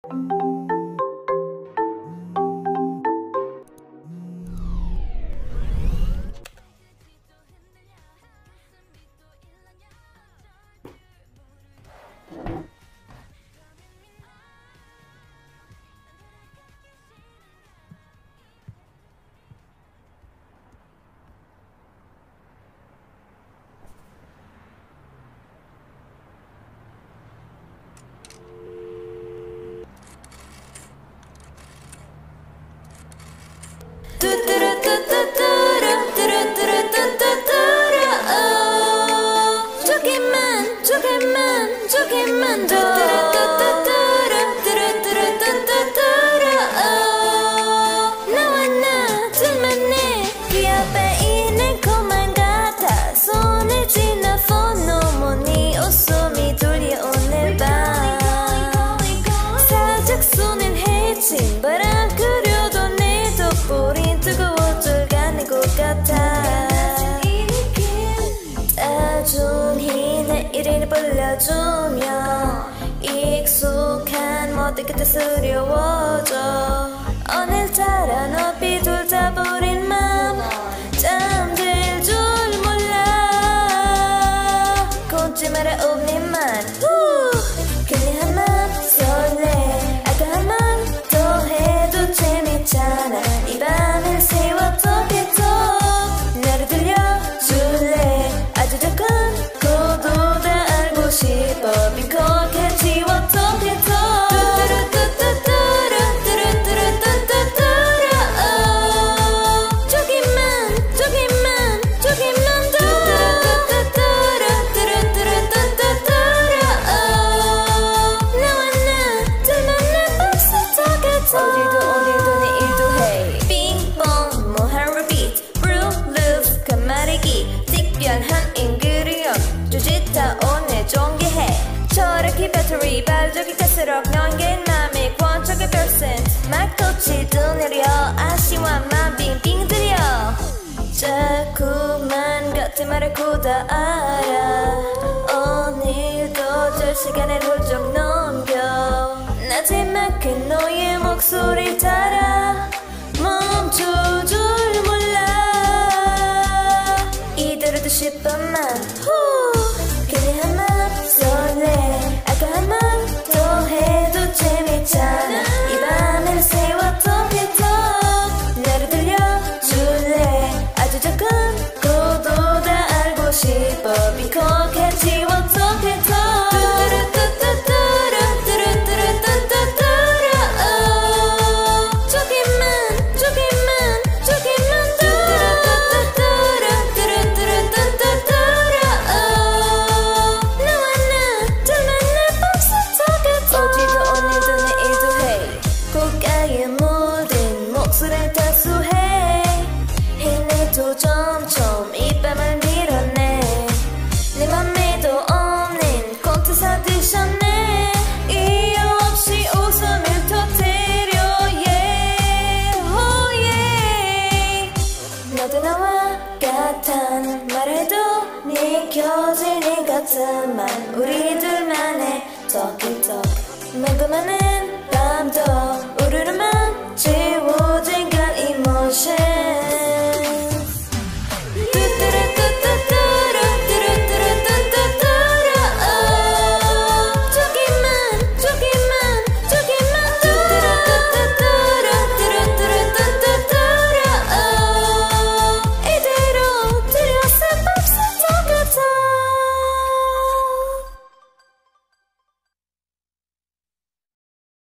조금만 더 너와 나 둘만의 그 앞에 있는 것만 같아. 손을 지나 폰노모 네 웃음이 들려오는 밤 살짝 손은 해친 바람 그려도 내 덕분이 뜨거워져 가는 것 같아. 따준히 내 이름을 불러주며 익숙한 모든 게 쓰려워져. 오늘따라 높이 둘러버린 맘 잠들 줄 몰라. 걷지 마라 없니만 그냥 맘 설레 아까한 맘 더해도 재밌잖아. 이 밤을 새워 어떻게 또 나를 들려줄래. 아주 작은 고도 다 알고 싶어. 빈컵에 지워 어떻게 또 어디도 오늘도 내일도 해. 빙봉 뭐한 repeat 블루루스 간말이기 특별한 인그리언 주짓다 오늘 존경해. 저렇게 배터리 발적이 갈수록 넘긴 맘의 권총의 percent 막도치 두내려 아쉬움만 빙빙 들여. 자꾸만 같은 말을 고다 알아. 오늘도 저 시간을 훌쩍 넘겨. 나지막한 너의 목소리 따라 멈춰줄 몰라. 이대로도 싶어만 그냥 맘 설레 아까한 맘 더해도 재밌잖아. 이 밤을 새워 어떻게 더 나를 들려줄래. 아주 작은 고도 다 알고 싶어. 빈컵에 지워 어떻게 더 목소리를 따수해. 힘내도 점점 이 밤을 밀어내. 내 맘에도 없는 콘트 사드셨네. 이유 없이 웃음을 터뜨려 yeah, oh yeah. 너도 나와 같은 말해도 느껴지는 같은 말 우리 둘만의 talking talk. 궁금한